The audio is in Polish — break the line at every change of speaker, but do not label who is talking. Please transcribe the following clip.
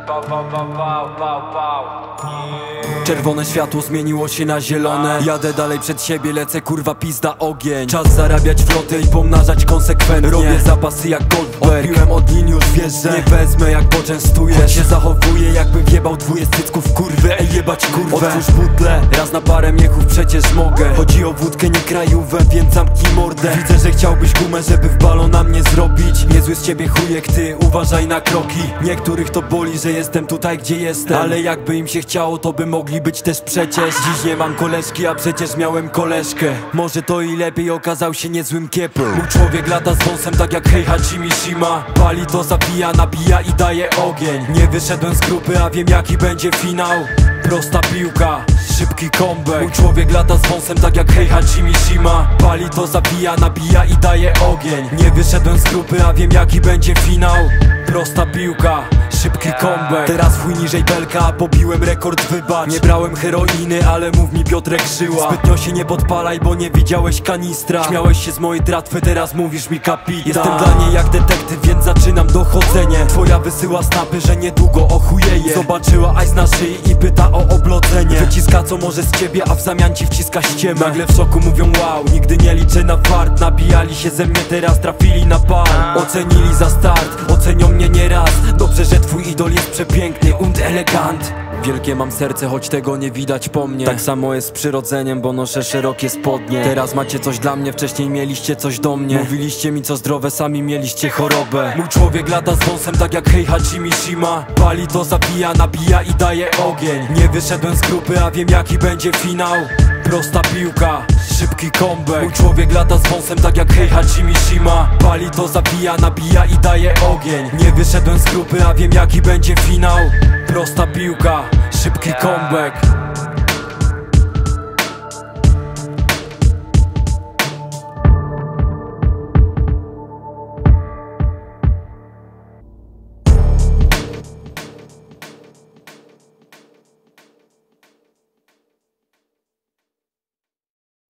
Czerwone światło zmieniło się na zielone. Jadę dalej przed siebie, lecę kurwa pizda ogień. Czas zarabiać flotę i pomnażać konsekwentnie. Robię zapasy jak Goldberg. Odbiłem od nin, już wiesz, że nie wezmę jak poczęstuję. Choć się zachowuję jakbym wjebał dwóje z cycków kurwy. Ej jebać kurwę. Otwórz butlę, raz na parę miechów przecież mogę. Chodzi o wódkę, nie krajówę, więc zamknij mordę. Widzę, że chciałbyś gumę, żeby w balon na mnie zrobić. Niezły z ciebie chujek ty, uważaj na kroki. Niektórych to boli, że jestem tutaj gdzie jestem, ale jakby im się chciało, to by mogli być też przecież. Dziś nie mam koleżki, a przecież miałem koleżkę. Może to i lepiej, okazał się niezłym kiepem. Mój człowiek lata z wąsem tak jak Heihachi Mishima. Pali to zabija, nabija i daje ogień. Nie wyszedłem z grupy, a wiem jaki będzie finał. Prosta piłka, szybki comeback. Mój człowiek lata z wąsem tak jak Heihachi Mishima. Pali to zabija, nabija i daje ogień. Nie wyszedłem z grupy, a wiem jaki będzie finał. Prosta piłka, szybki comeback. Teraz chuj niżej belka, a pobiłem rekord, wybacz. Nie brałem heroiny, ale mów mi Piotrek Żyła. Zbytnio się nie podpalaj, bo nie widziałeś kanistra. Śmiałeś się z mojej tratwy, teraz mówisz mi kapitan. Jestem dla niej jak detektyw, więc zaczynam dochodzenie. Twoja wysyła snapy, że niedługo ochujeje. Zobaczyła ice na szyi i pyta o oblodzenie. Wyciska co może z ciebie, a w zamian ci wciska ściemę. Nagle w szoku mówią wow, nigdy nie liczę na fart. Nabijali się ze mnie, teraz trafili na par. Ocenili za start, ocenią mnie nie raz. Dobrze, że twój idol jest przepiękny und elegant. Wielkie mam serce, choć tego nie widać po mnie. Tak samo jest z przyrodzeniem, bo noszę szerokie spodnie. Teraz macie coś dla mnie, wcześniej mieliście coś do mnie. Mówiliście mi co zdrowe, sami mieliście chorobę. Mój człowiek lata z wąsem tak jak Heihachi Mishima. Pali to zabija, nabija i daje ogień. Nie wyszedłem z grupy, a wiem jaki będzie finał. Prosta piłka, szybki comeback. Mój człowiek lata z wąsem tak jak Heihachi Mishima. Pali to zabija, nabija i daje ogień. Nie wyszedłem z grupy, a wiem jaki będzie finał. Prosta piłka, szybki comeback.